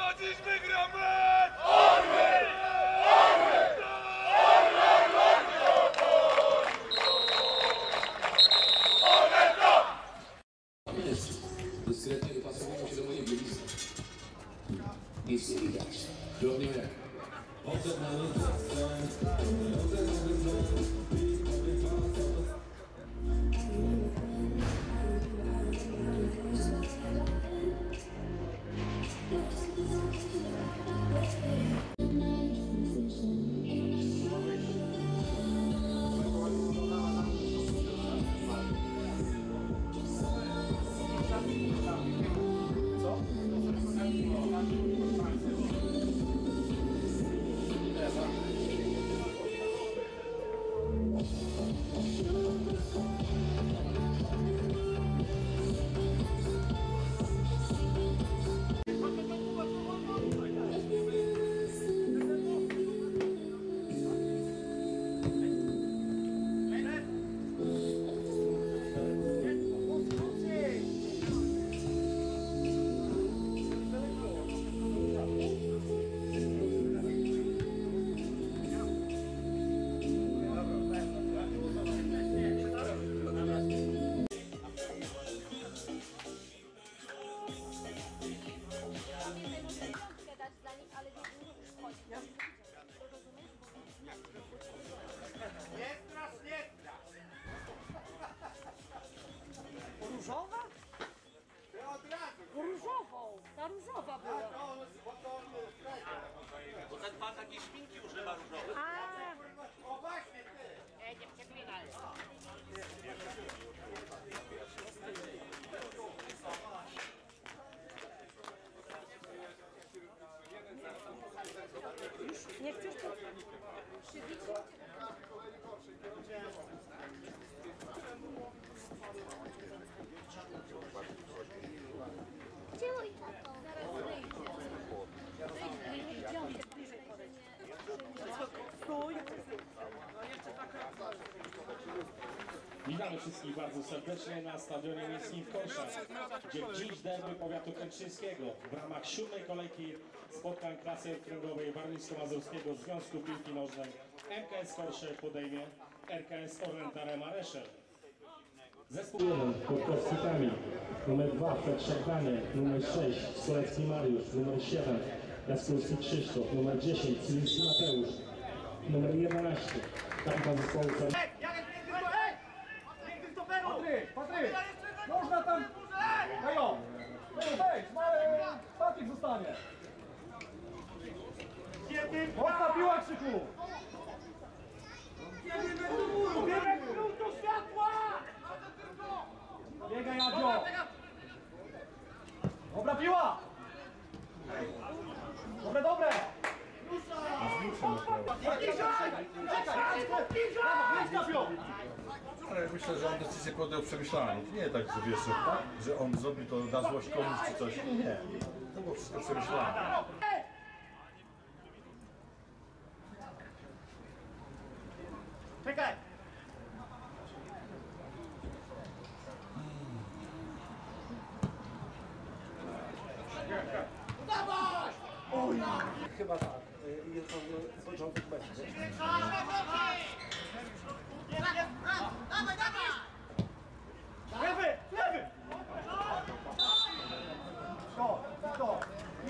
Kto dziś wygra mecz? Orły! Orły! Dyskretnie dopasowują się do mojej bielizy. Nic nie widać. Dobrze. Różowa? Różową. Ta różowa była. Bo ten pan takiej szminki używa różowej. O właśnie ty! Nie przeklinaj. Już nie chcesz to? Działaj tato. Zaraz wyjdzie. Stój. Witamy wszystkich bardzo serdecznie na Stadionie Miejskim w Korszach, gdzie dziś derby powiatu kętrzyńskiego w ramach 7. kolejki spotkań klasy okręgowej Warmińsko-Mazurskiego Związku Piłki Nożnej MKS Korsze podejmie RKS Orlen-Tarema Reszel. Zespół 1 Kurkowski Kamil, numer 2 Petrze Kanie, numer 6 Solecki Mariusz, numer 7 Jaskulski Krzysztof, numer 10 Cyliński Mateusz, numer 11 kapitan zespołu Patryk! Można tam... Kajo! Wejdź, ale Patryk zostanie. Mocna piła, Krzyku! Biegaj do światła! Biegaj, Jadzio! Dobra piła! Dobre! Ale myślę, że on decyzję podjął przemyślanie. Nie tak, że wiesz, że on zrobi to na złość komuś czy coś. Nie. To było wszystko przemyślane. Czekaj! Dawaj! Oj! Chyba tak. Jest to początek meczu. Dawaj! Lewy! Kto?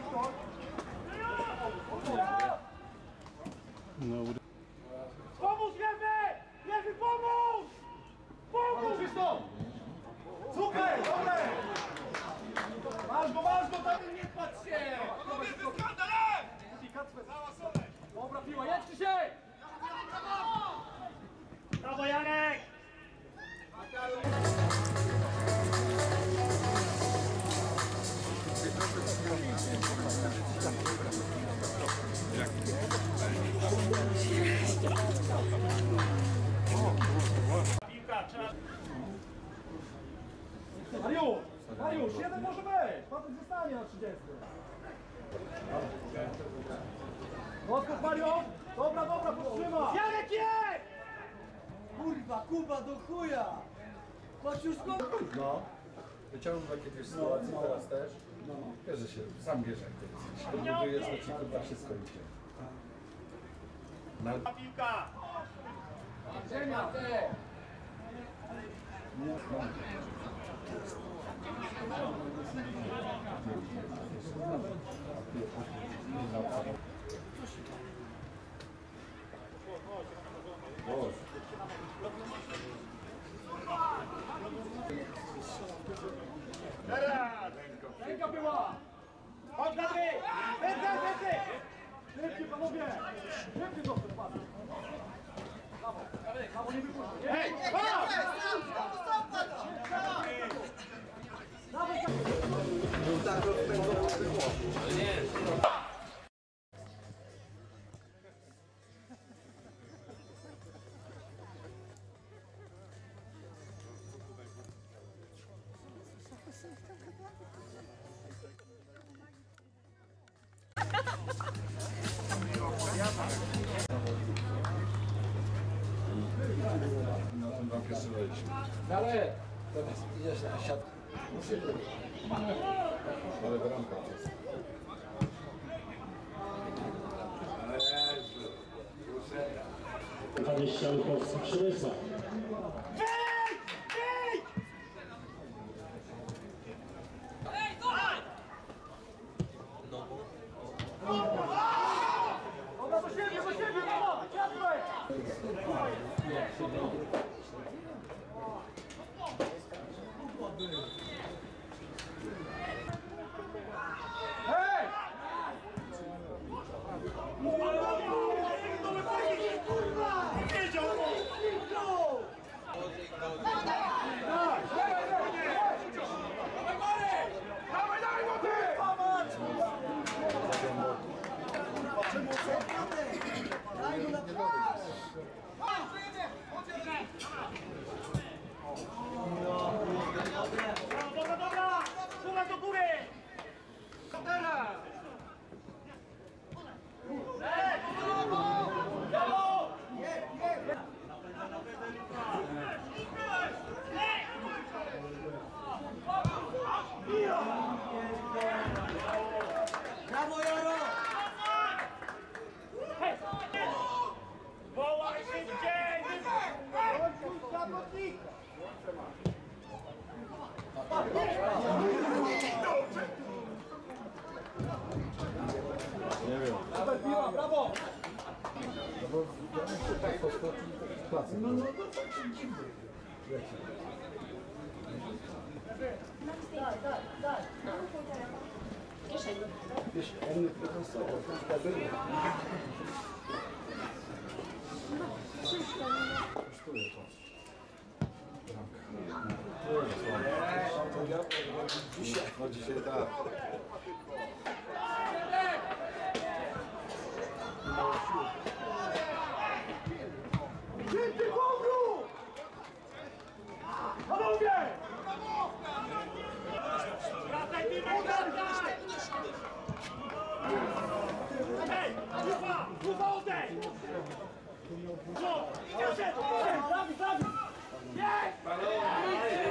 Pomóż Lewy! Lewy, pomóż! Pomóż! Super! Dobre! Masz go! Tam nie patrz się! Panowie, wyskandalem! Dobra piła, jedź Krzysiek! Brawo Janek! Mariusz, jeden może być! Patryk zostanie na 30. Odskocz Mario! Dobra, podtrzyma! Janek jest! Kurwa, Kuba do chuja! Chodź już go! No. Wyciągnął takie dwie sytuacje, teraz też. Wiesz, że się sam wiesz, jak to jest. Jeśli budujesz, to ci kurwa wszystko idzie. Piłka! Teraz! Ręka była! Chodź na ty! Więcej! Szybciej, panowie! Szybciej do przodu! Brawo, nie wypuszczaj! Hej! Na tym wam pierwszy wejście. Ale teraz idziesz na siatkę. Ale bramka jest. Dwadzieścia Lukowski Przemysław. Dobra! Szuka do góry! Teraz! Brawo, Jaro! Wołaj szybciej! Nie wiem. Brawo! No dzisiaj tak. Szybciej powrót! Panowie! Wracaj, Timek, wracaj! Hej! Grupa, odejdź! No, idziecie! Dawid! Jedź!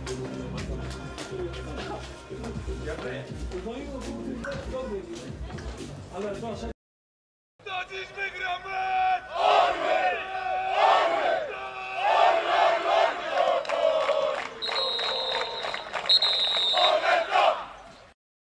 No i dobry, ale proszę. To dziś